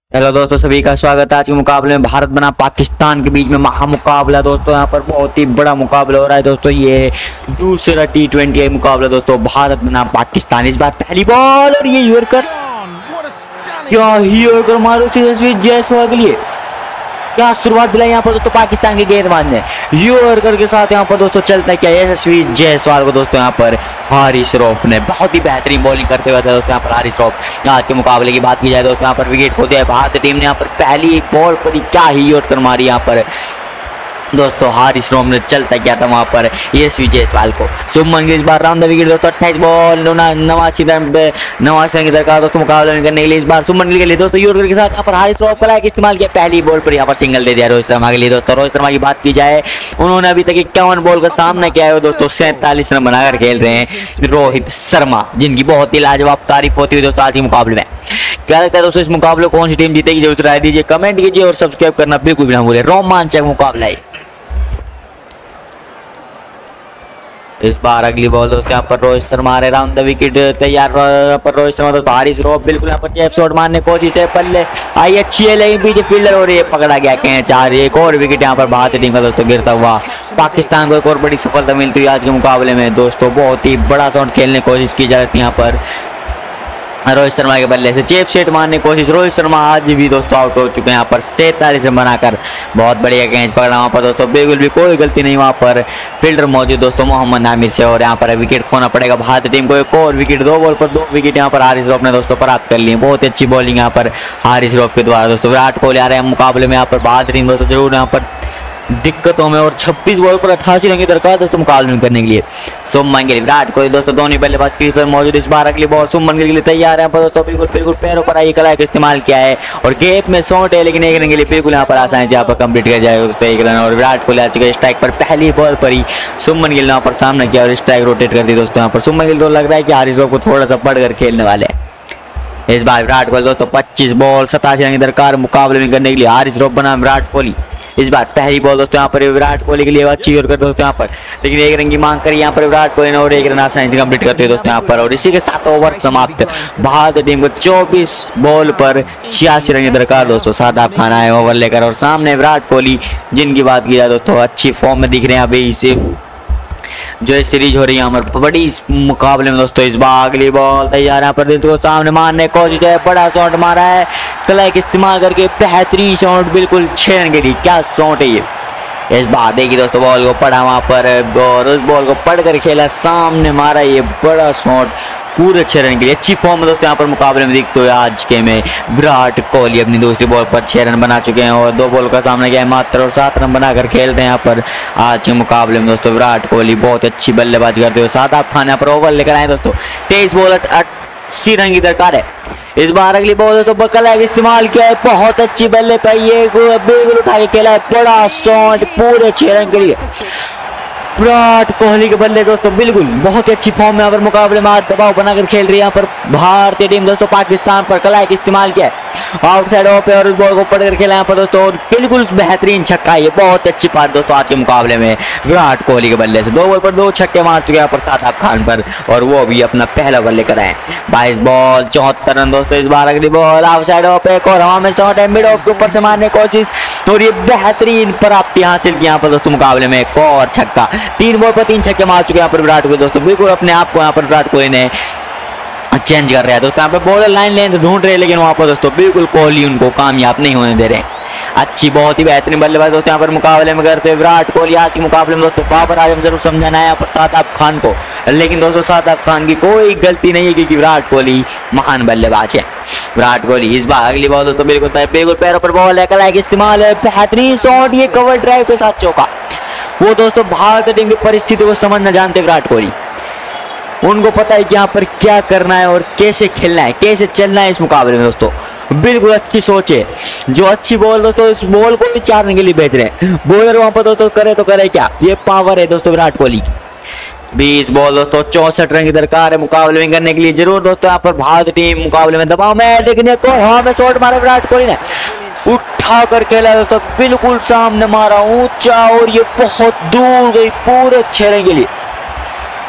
Hello दोस्तों, सभी का स्वागत है। आज के मुकाबले में भारत बना पाकिस्तान के बीच में महामुकाबला दोस्तों। यहाँ पर बहुत ही बड़ा मुकाबला हो रहा है दोस्तों। ये दूसरा T20 मुकाबला दोस्तों, भारत बना पाकिस्तान। इस बार पहली बॉल और ये यॉर्कर, क्या ही यॉर्कर मारो जायसवाल के लिए, क्या शुरुआत दिलाई यहाँ पर दोस्तों पाकिस्तान के गेंदबाज ने। यॉर्कर के साथ यहाँ पर दोस्तों चलता है क्या यशस्वी जायसवाल को दोस्तों यहाँ पर हारिस रऊफ ने बहुत ही बेहतरीन बॉलिंग करते हुए दोस्तों यहाँ पर हारिस रऊफ। आज के मुकाबले की बात की जाए दोस्तों, यहाँ पर विकेट खो दिया है भारतीय टीम ने। यहाँ पर पहली एक बॉल पर ही क्या ही यॉर्कर मारी यहाँ पर दोस्तों हारिस रऊफ ने। चलता क्या था वहां पर यशस्वी जायसवाल को। शुभमन गिल इस बार राउंड द विकेट दोस्तों। 28 बॉल 89 रन पे 89 रन की दरकार दोस्तों मुकाबला करने के लिए। इस बार शुभमन गिल के लिए दोस्तों यॉर्कर के साथ यहाँ पर हारिस रऊफ का इस्तेमाल किया। पहली बॉल पर यहाँ पर सिंगल दे दिया रोहित शर्मा के लिए दोस्तों। रोहित शर्मा की बात की जाए, उन्होंने अभी तक 51 बॉल का सामना किया है दोस्तों। 47 रन बनाकर खेल रहे हैं रोहित शर्मा, जिनकी बहुत ही लाजवाब तारीफ होती है दोस्तों आज के मुकाबले में। क्या लगता है दोस्तों इस मुकाबले कौन सी टीम जीतेगी, जरूर राय दीजिए, कमेंट कीजिए और सब्सक्राइब करना बिल्कुल भी ना भूलें। रोमांचक मुकाबला है। इस बार अगली बॉल दोस्तों यहाँ पर रोहित शर्मा आ रहे, राउंड द विकेट तैयार पर रोहित शर्मा दोस्तों। हारिस रऊफ बिल्कुल यहाँ पर चेप शॉट मारने की कोशिश है, पल्ले आई अच्छी है लेकिन पीछे फील्डर हो रही है, पकड़ा गया कैच। आ रही है एक और विकेट यहाँ पर भारतीय टीम का दोस्तों गिरता हुआ। पाकिस्तान को एक और बड़ी सफलता मिलती है आज के मुकाबले में दोस्तों। बहुत ही बड़ा शॉट खेलने की कोशिश की जा रही है यहाँ पर रोहित शर्मा के बल्ले से, चेप सेट मारने की कोशिश। रोहित शर्मा आज भी दोस्तों आउट हो चुके हैं यहाँ पर 47 रन बनाकर। बहुत बढ़िया कैच पकड़ा वहाँ पर दोस्तों, बिल्कुल भी कोई गलती नहीं वहाँ पर फील्डर मौजूद दोस्तों मोहम्मद आमिर से। और यहाँ पर विकेट खोना पड़ेगा भारतीय टीम को। एक और विकेट, 2 बॉल पर 2 विकेट यहाँ पर हारिस रऊफ ने दोस्तों प्राप्त कर लिए। बहुत ही अच्छी बॉलिंग यहाँ पर हारिस रऊफ के द्वारा दोस्तों। विराट कोहली आ रहे हैं मुकाबले में यहाँ पर भारतीय टीम दोस्तों जरूर यहाँ पर दिक्कतों में, और 26 बॉल पर 88 रन की दरकार दोस्तों मुकाबले में करने के लिए। शुभमन गिल विराट कोहली दोस्तों दोनों बल्लेबाज क्रीज पर मौजूद। इस बार अगली बॉल शुभमन गिल के लिए तैयार है दोस्तों। बिल्कुल पैरों पर आई कला का इस्तेमाल किया है और गैप में शॉट है, लेकिन 1 रन के लिए बिल्कुल यहाँ पर आसानी से यहाँ पर कंप्लीट किया जाएगा दोस्तों 1 रन। और विराट कोहली आ चुके स्ट्राइक पर, पहली बॉल पर ही शुभमन गिल ने यहाँ पर सामना किया और स्ट्राइक रोटेट कर दी दोस्तों। यहाँ पर शुभमन गिल तो लग रहा है कि हारिस रऊफ को थोड़ा सा पढ़कर खेलने वाले हैं। इस बार विराट कोहली दोस्तों 25 बॉल 87 रन की दरकार मुकाबले में करने के लिए हारिस रऊफ बना विराट कोहली। इस बार पहली बॉल दोस्तों यहाँ पर विराट कोहली के लिए अच्छी यॉर्कर दोस्तों यहाँ पर, लेकिन 1 रन की मांग करी यहाँ पर विराट कोहली ने और 1 रन आसानी से कंप्लीट करते हैं दोस्तों यहाँ पर। और इसी के साथ ओवर समाप्त। भारतीय टीम को 24 बॉल पर 86 रन की दरकार दोस्तों। शादाब खान आए ओवर लेकर और सामने विराट कोहली, जिनकी बात की जाए दोस्तों अच्छी फॉर्म में दिख रहे हैं अभी इसे जो है सीरीज हो रही है हमारे बड़ी इस मुकाबले में दोस्तों। इस बार अगली बॉल तैयार है यहाँ पर दिल को सामने मारने की कोशिश है, बड़ा शॉट मारा है कलाई का इस्तेमाल करके, बेहतरीन शॉट बिल्कुल 6 रन के लिए। क्या शॉट है ये। इस बार देखिए दोस्तों बॉल को पड़ा वहाँ पर और उस बॉल को पढ़ कर खेला, सामने मारा ये बड़ा शॉट पूरे 6 रन के लिए। अच्छी फॉर्म में दोस्तों यहाँ पर मुकाबले में दिखते हुए आज के में विराट कोहली अपनी दूसरी बॉल पर 6 रन बना चुके हैं और 2 बॉल का सामना किया है मात्र और 7 रन बनाकर खेल रहे हैं यहाँ पर आज के मुकाबले में दोस्तों। विराट कोहली बहुत अच्छी बल्लेबाजी करते हुए। शादाब खान यहाँ पर ओवर लेकर आए दोस्तों। 23 बॉल 80 रन की दरकार है। इस बार अगली बॉल दोस्तों बकला इस्तेमाल किया है, बहुत अच्छी बल्ले पर ये बिल्कुल उठा के खेला है, बड़ा शॉट पूरे 6 रन के लिए। विराट कोहली के बल्ले दोस्तों बिल्कुल बहुत ही अच्छी फॉर्म में यहाँ पर मुकाबले में दबाव बनाकर खेल रही है यहाँ पर भारतीय टीम दोस्तों। पाकिस्तान पर कलाई का इस्तेमाल किया है आउटसाइड ऑफ पे और उस बॉल को पकड़ कर खेला यहाँ पर दोस्तों और बिल्कुल बेहतरीन छक्का। ये बहुत अच्छी पार दोस्तों आज के मुकाबले में विराट कोहली के बल्ले से। 2 बॉल पर 2 छक्के मार चुके यहाँ पर शादाब खान पर और वो भी अपना पहला बल्ले कराए। 22 बॉल 74 रन दोस्तों। इस बार अगली बॉल आउटसाइड ऑफ पे और हवा में शॉट है, मिड ऑफ के ऊपर से मारने की कोशिश और ये बेहतरीन प्राप्ति हासिल की यहाँ पर दोस्तों मुकाबले में। एक और छक्का, 3 बॉल पर 3 छक्के मार चुके यहाँ पर विराट कोहली दोस्तों। बिल्कुल अपने आप को यहाँ पर विराट कोहली ने चेंज कर रहा है दोस्तों। यहाँ पे बॉलर लाइन लेंथ ढूंढ रहे हैं, लेकिन वहां पर दोस्तों बिल्कुल कोहली उनको कामयाब नहीं होने दे रहे हैं। अच्छी बहुत ही बेहतरीन बल्लेबाज दोस्तों यहाँ पर मुकाबले में करते हैं विराट कोहली। आज के मुकाबले में दोस्तों बाबर आजम जरूर समझाना है यहाँ पर शादाब खान को, लेकिन दोस्तों शादाब खान की कोई गलती नहीं है क्योंकि विराट कोहली महान बल्लेबाज है। विराट कोहली इस बार अगली बॉल दोस्तों बिल्कुल पैरों पर बॉल है, कलाई का इस्तेमाल है, बेहतरीन शॉट, ये कवर ड्राइव के साथ चौका। वो दोस्तों भारतीय टीम की परिस्थितियों को समझना जानते विराट कोहली, उनको पता है कि यहाँ पर क्या करना है और कैसे खेलना है, कैसे चलना है इस मुकाबले में दोस्तों। बिल्कुल अच्छी सोच है, जो अच्छी बॉल दोस्तों इस बॉल को भी 4 रन के लिए भेज रहे हैं। बॉलर वहां पर दोस्तों करे तो करे क्या, ये पावर है दोस्तों विराट कोहली की। 20 बॉल दोस्तों 64 रन की दरकार है मुकाबले में करने के लिए जरूर दोस्तों। यहाँ पर भारतीय टीम मुकाबले में दबाव में, लेकिन एक हवा में शॉट मारा विराट कोहली ने, उठा कर खेला दोस्तों, बिल्कुल सामने मारा ऊंचा और ये बहुत दूर गई पूरे 6 रन के लिए।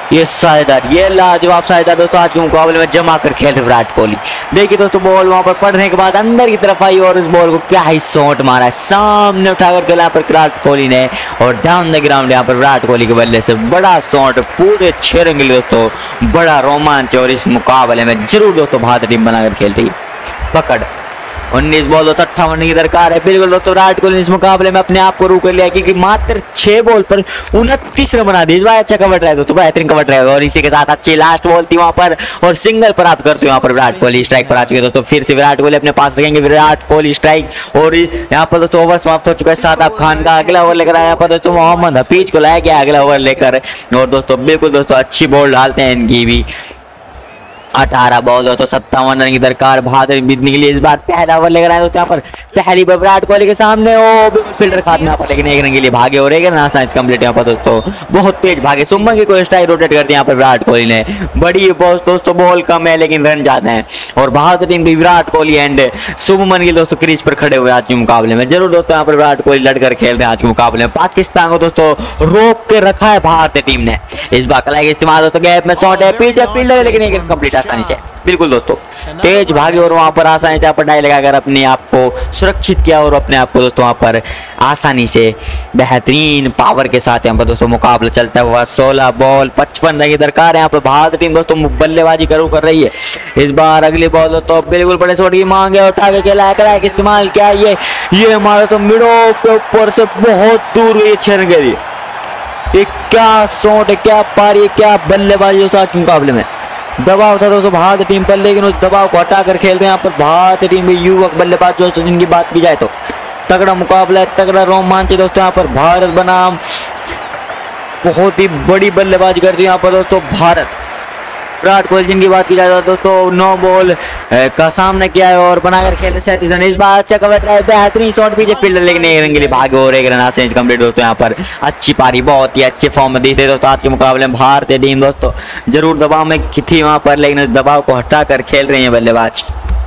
ये शानदार, ये लाजवाब शानदार दोस्तों आज के मुकाबले में जमा कर खेल रहे विराट कोहली। देखिए दोस्तों बॉल वहां पर पड़ने के बाद अंदर की तरफ आई और इस बॉल को क्या ही शॉट मारा है, सामने उठाकर खेला पर विराट कोहली ने और डाउन द ग्राउंड यहाँ पर विराट कोहली के बल्ले से बड़ा शॉट पूरे 6 रन के लिए दोस्तों, बड़ा रोमांच और इस मुकाबले में जरूर दोस्तों भारतीय टीम बनाकर खेल रही है। पकड़ 19 बॉल 58 की दरकार है। बिल्कुल दोस्तों विराट कोहली ने इस मुकाबले में अपने आप को रोक लिया क्योंकि मात्र 6 बॉल पर 29 रन बना दिए। इस बार अच्छा कवर ड्राइव दोस्तों, बेहतरीन कवर ड्राइव और इसी के साथ अच्छी लास्ट बॉल थी वहां पर और सिंगल प्राप्त करते हुए वहां पर विराट कोहली स्ट्राइक पर आ चुके दोस्तों। फिर से विराट कोहली अपने पास रखेंगे, विराट कोहली स्ट्राइक और यहाँ पर दोस्तों ओवर समाप्त हो चुका है। शादाब खान का अगला ओवर लेकर आया पर दोस्तों मोहम्मद हफीज को लाया गया अगला ओवर लेकर और दोस्तों बिल्कुल दोस्तों अच्छी बॉल डालते हैं इनकी भी। 18 बॉल दोस्तों 57 रन की दरकार भारतीय जीतने के लिए। इस बार पहला ओवर लेकर आए दोस्तों यहाँ पर पहली बार विराट कोहली के सामने ओ फील्डर खाते यहाँ पर लेकिन 1 रन के लिए भागे और 1 रन आसान कंप्लीट यहाँ पर दोस्तों बहुत तेज भागे। सुमन की कोई स्ट्राइक रोटेट करते हैं यहाँ पर विराट कोहली ने, बड़ी बॉल दोस्तों बॉल कम है लेकिन रन ज्यादा है और भारतीय टीम की विराट कोहली एंड शुभमन गिल दोस्तों क्रीज पर खड़े हुए आज के मुकाबले में। जरूर दोस्तों यहाँ पर विराट कोहली लड़कर खेल रहे हैं आज के मुकाबले में। पाकिस्तान को दोस्तों रोक के रखा है भारतीय टीम ने। इस बार कलाई का इस्तेमाल दोस्तों गैप में शॉट है पीछे फील्डर लेकिन 1 रन कंप्लीट आसानी से। बिल्कुल दोस्तों तेज भागे और वहां पर आसानी से पटाई लगाकर अपने आप को सुरक्षित किया और अपने आप को दोस्तों वहां पर आसानी से बेहतरीन पावर के साथ यहाँ पर दोस्तों मुकाबला चलता हुआ। 16 बॉल 55 रन की दरकार है यहाँ पर भारतीय टीम दोस्तों बल्लेबाजी कर रही है। इस बार अगली बॉल दोस्तों बिल्कुल बड़े शॉट की मांग है, उठा के खेला है इस्तेमाल क्या ये हमारा तो मिड ऑफ के ऊपर से बहुत दूर ये 6 रन के लिए। ये क्या शॉट है, क्या पारी, क्या बल्लेबाजी दोस्तों आज के मुकाबले में। दबाव था दोस्तों भारतीय टीम पर लेकिन उस दबाव को हटाकर खेल रहे हैं यहाँ पर भारतीय टीम में युवक बल्लेबाज दोस्तों जिनकी बात की जाए तो तगड़ा मुकाबला है, तगड़ा रोमांच दोस्तों। यहाँ पर भारत बनाम बहुत ही बड़ी बल्लेबाजी करती है यहाँ पर दोस्तों भारत। विराट कोहली जिनकी बात की जाए दोस्तों 9 बॉल का सामना किया है और बनाकर खेले 37 रन। इस बार अच्छा कवर ड्राइव बेहतरीन शॉट पीछे फील्डर लेकिन 1 रन के लिए भागे और 1 रन आसान कंप्लीट दोस्तों। यहाँ पर अच्छी पारी बहुत ही अच्छे फॉर्म में दिखते दोस्तों आज के मुकाबले में भारतीय टीम दोस्तों जरूर दबाव में थी वहां पर लेकिन उस दबाव को हटाकर खेल रहे हैं बल्लेबाज।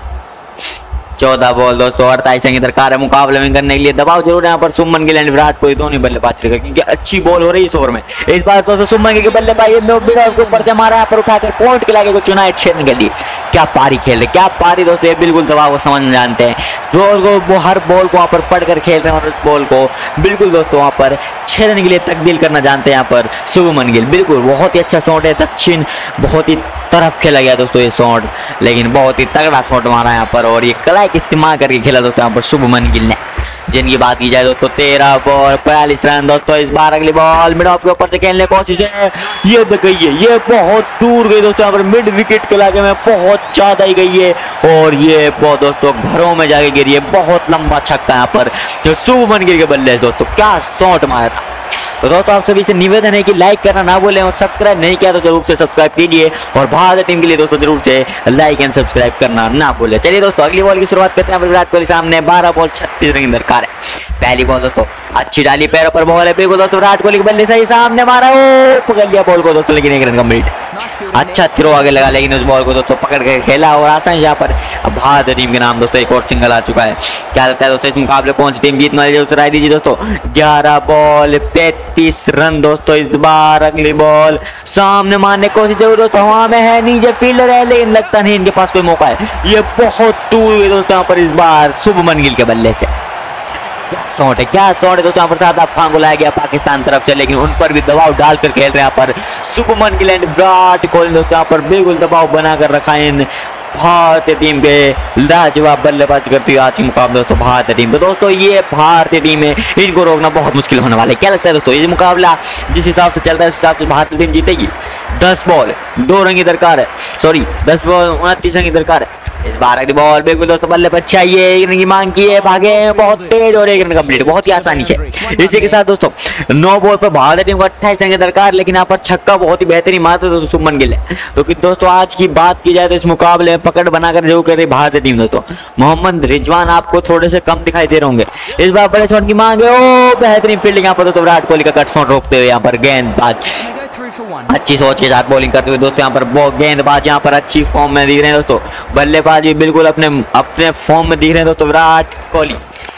14 बॉल दोस्तों 28 रन की दरकार है मुकाबले में करने के लिए। दबाव जरूर यहाँ पर शुभमन गिल एंड विराट कोहली दोनों बल्लेबाज रहेगा क्योंकि अच्छी बॉल हो रही है इस ओवर में। इस बार दोस्तों शुभमन गिल के बल्लेबाज के ऊपर से मारा पर उठाकर पॉइंट के लागे को चुना है 6 रन के लिए। क्या पारी खेल रहे, क्या पारी दोस्तों, ये बिल्कुल दबाव को समझ जानते हैं। बॉल को वो हर बॉल को वहाँ पर पढ़कर खेल रहे हैं और उस बॉल को बिल्कुल दोस्तों वहाँ पर 6 रन के लिए तब्दील करना जानते हैं यहाँ पर शुभमन गिल। बिल्कुल बहुत ही अच्छा शॉट है, दक्षिण बहुत ही तरफ खेला गया दोस्तों ये शॉट लेकिन बहुत ही तगड़ा शॉट मारा यहाँ पर और ये कलाई का इस्तेमाल करके खेला दोस्तों यहाँ पर शुभमन गिल ने। जिनकी बात की जाए दोस्तों 13 बॉल 42 रन दोस्तों। इस बार अगली बॉल मिड ऑफ के ऊपर से खेलने की कोशिश है, ये गई है, ये बहुत दूर गई दोस्तों। यहाँ पर मिड विकेट के इलाके में बहुत ज्यादा ही गई है और ये बहुत दोस्तों घरों में जाके गिरी है। बहुत लंबा छक्का यहाँ पर जो शुभमन गिल के बल्ले दोस्तों, क्या शॉट मारा था। तो दोस्तों आप सभी से निवेदन है कि लाइक करना ना भूलें और सब्सक्राइब नहीं किया तो जरूर से सब्सक्राइब कीजिए और भारतीय टीम के लिए दोस्तों जरूर से लाइक एंड सब्सक्राइब करना ना भूलें। चलिए दोस्तों अगली बॉल की शुरुआत करते हैं। विराट कोहली सामने 12 बॉल 36 रन की दरकार है। पहली बॉल दोस्तों अच्छी डाली, पैरों पर बॉल है बिल्कुल दोस्तों। विराट कोहली के बल्ले सही सामने मारा, ओ पकड़ लिया बॉल को दोस्तों लेकिन 1 रन कंप्लीट। अच्छा थ्रो आगे लगा लेकिन उस बॉल को दोस्तों पकड़ कर खेला और आसानी यहाँ पर भारतीय टीम के नाम दोस्तों एक और सिंगल आ चुका है। क्या लगता है दोस्तों इस मुकाबले कौन सी टीम जीतने वाली है राय दीजिए दोस्तों। 11 बॉल 35 रन दोस्तों। इस बार अगली बॉल सामने मारने की कोशिश जरूर दोस्तों, हवा में है, नीचे फील्डर है लेकिन लगता नहीं इनके पास कोई मौका है। ये बहुत दूर है दोस्तों यहाँ पर इस बार शुभमन गिल के बल्ले से। क्या शॉट है, क्या शॉट है दोस्तों। यहाँ पर शादाब खान को लाया गया पाकिस्तान तरफ से लेकिन उन पर भी दबाव डालकर खेल रहे हैं यहाँ पर शुभमन गिल एंड विराट कोहली दोस्तों। यहाँ पर बिल्कुल दबाव बनाकर रखा है इन भारतीय टीम के लाजवाब बल्लेबाजी करती है आज के मुकाबले दोस्तों भारतीय टीम। तो दोस्तों ये भारतीय टीम है, इनको रोकना बहुत मुश्किल होने वाला है। क्या लगता है दोस्तों ये मुकाबला जिस हिसाब से चलता है उस हिसाब से भारतीय टीम जीतेगी। 10 बॉल 2 रन की दरकार है, सॉरी 10 बॉल 29 रन की दरकार है। इस बार अगली बॉल बिल्कुल दोस्तों बल्ले पर चाहिए, 1 रन की मांग की है, भागे बहुत तेज और 1 रन कंप्लीट बहुत ही आसानी से। इसी के साथ दोस्तों 9 बॉल पर भारतीय टीम को 28 रन की दरकार लेकिन यहाँ पर छक्का बहुत ही बेहतरीन मारते दोस्तों शुभमन गिल है। तो दोस्तों आज की बात की जाए तो इस मुकाबले में पकड़ बनाकर जो कर रही भारतीय टीम दोस्तों। मोहम्मद रिजवान आपको थोड़े से कम दिखाई दे रहे होंगे। इस बार बड़े शॉट की मांग है, ओ बेहतरीन फील्डिंग यहाँ पर दोस्तों विराट कोहली का कट शॉट रोकते हुए यहाँ पर गेंदबाज अच्छी सोच के साथ बॉलिंग करते हुए दोस्तों। यहाँ पर गेंदबाज यहाँ पर अच्छी फॉर्म में दिख रहे हैं दोस्तों। बल्लेबाज भी बिल्कुल अपने फॉर्म में दिख रहे हैं दोस्तों विराट कोहली।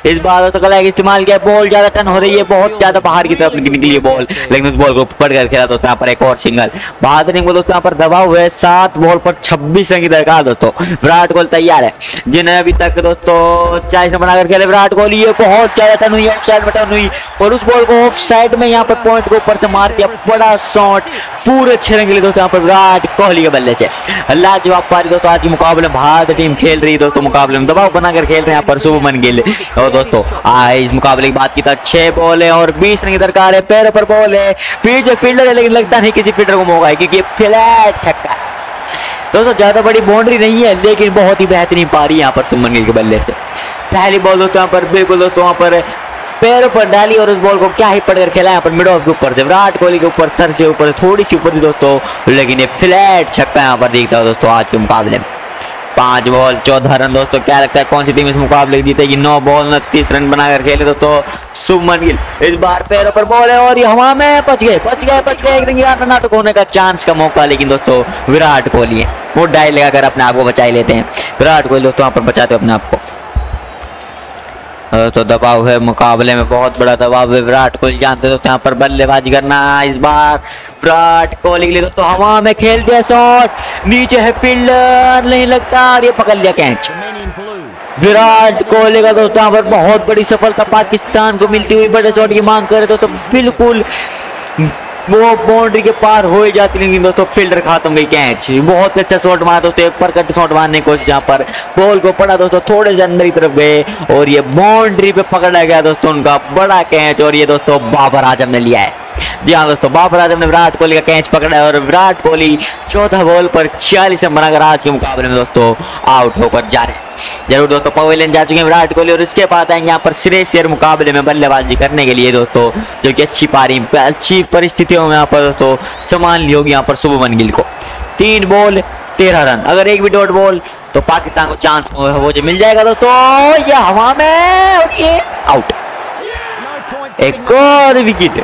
इस बार तो कला इस्तेमाल किया, बॉल ज्यादा टर्न हो रही है, बहुत ज्यादा बाहर की तरफ निकली है बॉल, लेकिन उस बॉल को पकड़ कर खेला दोस्तों यहाँ पर एक और सिंगल। बहादुर को दोस्तों यहाँ पर दबाव हुए, 7 बॉल पर 26 रन की दरकार दोस्तों। विराट कोहली तैयार है, जिन्हें अभी तक दोस्तों 40 रन बनाकर खेले विराट कोहली। ये बहुत ज्यादा टर्न हुई, ऑफ साइड में टर्न हुई और उस बॉल को ऑफ साइड में यहाँ पर पॉइंट को ऊपर से मार दिया, बड़ा शॉट पूरे 6 रन के लिए दोस्तों यहाँ पर विराट कोहली के बल्ले से। लाजवाब पारी दोस्तों आज के मुकाबले में भारतीय टीम खेल रही है दोस्तों, मुकाबले में दबाव बनाकर खेल रहे हैं यहाँ पर शुभमन गिल। और दोस्तों इस मुकाबले की बात की तो 6 बॉल है और 20 रन की दरकार है, पैरों पर बॉल है, पीछे फील्डर है, लेकिन लगता नहीं किसी फील्डर को मौका है क्योंकि फ्लैट छक्का दोस्तों। ज्यादा बड़ी बाउंड्री नहीं है लेकिन बहुत ही बेहतरीन पारी यहाँ पर शुभमन गिल के बल्ले से। पहली बॉल दोस्तों यहाँ पर बिल्कुल दोस्तों यहाँ पर पैरों पर डाली और उस बॉल को क्या ही पड़कर खेला यहाँ पर मिड ऑफ के ऊपर से, विराट कोहली के ऊपर, सर से ऊपर, थोड़ी सी ऊपर थी दोस्तों, लेकिन ये फ्लैट छक्का यहाँ पर दिखता है दोस्तों आज के मुकाबले में। 5 बॉल 14 रन दोस्तों। क्या लगता है कौन सी टीम इस मुकाबले जीतेगी? 9 बॉल 29 रन बनाकर खेले दोस्तों शुभमन गिल। इस बार पैरों पर बॉल है और ये हवा में बच गए, एक रन नाटक होने का चांस का मौका, लेकिन दोस्तों विराट कोहली है वो डाई लगाकर अपने आप को बचा लेते हैं। विराट कोहली दोस्तों यहाँ पर बचाते अपने आप को। तो दबाव है मुकाबले में, बहुत बड़ा दबाव है। विराट कोहली जानते दोस्तों यहाँ पर बल्लेबाजी करना। इस बार विराट कोहली के लिए दोस्तों हवा में खेल दिया, शॉट नीचे है, फील्डर नहीं लगता और ये पकड़ लिया कैच। विराट कोहली का दोस्तों यहाँ पर बहुत बड़ी सफलता पाकिस्तान को मिलती हुई, बड़े शॉट की मांग करे दोस्तों, बिल्कुल वो बाउंड्री के पार हो ही जाती, लेकिन दोस्तों फील्डर खत्म गई कैच। बहुत अच्छा शॉट मारा दोस्तों, एक परकट शॉट मारने की कोशिश, यहाँ पर बॉल को पड़ा दोस्तों, थोड़े से अंदर की तरफ गए और ये बाउंड्री पे पकड़ा गया दोस्तों उनका बड़ा कैच। और ये दोस्तों बाबर आजम ने लिया है। जी हाँ दोस्तों, बाबर आजम ने विराट कोहली का कैच पकड़ा है और विराट कोहली 14 बॉल पर 46 रन बनाकर आज के मुकाबले में दोस्तों आउट होकर जा रहे हैं। जरूर दोस्तों पवेलियन जा चुके हैं विराट कोहली और इसके बाद आएंगे यहाँ पर श्रेयस अय्यर मुकाबले में बल्लेबाजी करने के लिए दोस्तों, जो कि अच्छी परिस्थितियों में यहाँ पर दोस्तों संभाल ली होगी यहाँ पर शुभमन गिल को। 3 बॉल 13 रन, अगर एक भी डॉट बॉल तो पाकिस्तान को चांस वो जो मिल जाएगा दोस्तों। ये हवा में और ये आउट, एक और विकेट।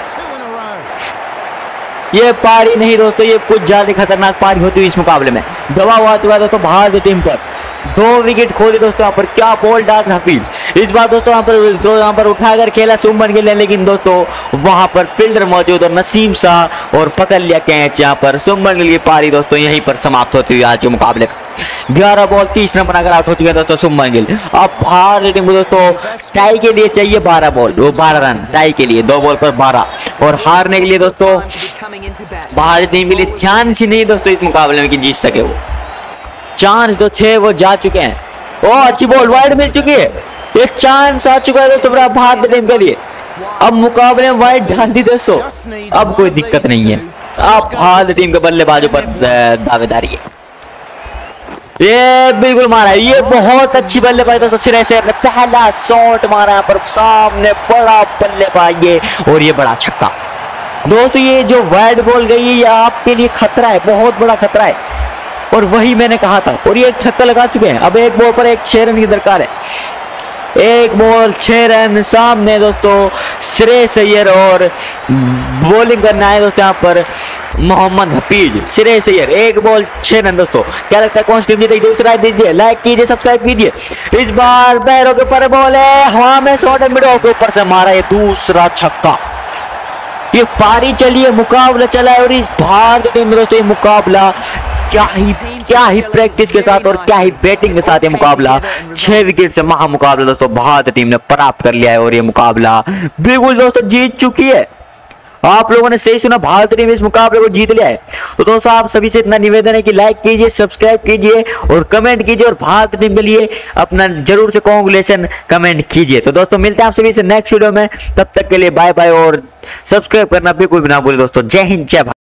ये पारी नहीं दोस्तों, ये कुछ ज्यादा खतरनाक पारी होती हुई इस मुकाबले में। दबाव आ चुका है दोस्तों भारतीय टीम पर, 2 विकेट खोले दोस्तों यहाँ पर। क्या बॉल डाल हफीज, इस बार दोस्तों यहाँ पर उठाकर खेला शुभमन गिल ने, लेकिन दोस्तों वहां पर फील्डर मौजूद और नसीम शाह और पकड़ लिया कैच। यहाँ पर शुभमन गिल की पारी दोस्तों यहीं पर समाप्त होती हुई आज के मुकाबले। 11 बॉल 30 रन बनाकर आउट हो चुके हैं दोस्तों शुभमन गिल। अब भारतीय टीम को दोस्तों टाई के लिए चाहिए 12 बॉल, वो 12 रन टाई के लिए, 2 बॉल पर 12, और हारने के लिए दोस्तों भारतीय टीम के लिए चांस ही नहीं दोस्तों इस मुकाबले में कि जीत सके। वो चांस तो 6 वो जा चुके हैं। ओ अच्छी बॉल वाइड मिल चुकी है, एक चांस आ चुका है दोस्तों भारतीय टीम के लिए। अब मुकाबले में वाइड डाल दी दोस्तों, अब कोई दिक्कत नहीं है। अब भारतीय टीम के बल्लेबाजों पर दावेदारी है। ये बिल्कुल मारा है, ये बहुत अच्छी बल्लेबाजी दोस्तों श्रेयस अय्यर ने पहला शॉट मारा यहाँ पर सामने, बड़ा बल्लेबाजी है और ये बड़ा छक्का दोस्तों। ये जो वाइड बॉल गई है ये आपके लिए खतरा है, बहुत बड़ा खतरा है, और वही मैंने कहा था। और ये एक छक्का लगा चुके हैं, अब एक बॉल पर 6 रन की दरकार है। 1 बॉल 6 रन सामने दोस्तों श्रेयस अय्यर, और बॉलिंग करना है दोस्तों यहाँ पर मोहम्मद हफीज। श्रेयस अय्यर 1 बॉल 6 रन दोस्तों। क्या लगता है कौन सी टीम जीतेगी? दूसरा दीजिए, लाइक कीजिए, सब्सक्राइब कीजिए। इस बार पैरों के ऊपर बॉल है, हवा में शॉट है, मिडल के ऊपर से मारा ये दूसरा छक्का। ये पारी चली है, मुकाबला चला है, और इस भारतीय टीम में दोस्तों ये मुकाबला क्या ही प्रैक्टिस के साथ और क्या ही बैटिंग के साथ ये मुकाबला 6 विकेट से महामुकाबला दोस्तों भारतीय टीम ने प्राप्त कर लिया है, और ये मुकाबला बिल्कुल दोस्तों जीत चुकी है। आप लोगों ने सही सुना, भारतीय टीम इस मुकाबले को जीत लिया है। तो दोस्तों आप सभी से इतना निवेदन है कि लाइक कीजिए, सब्सक्राइब कीजिए और कमेंट कीजिए, और भारतीय टीम के लिए अपना जरूर से कांग्रेचुलेशन कमेंट कीजिए। तो दोस्तों मिलते हैं आप सभी से नेक्स्ट वीडियो में, तब तक के लिए बाय बाय, और सब्सक्राइब करना बिल्कुल भी ना भूलें दोस्तों। जय हिंद, जय भारत।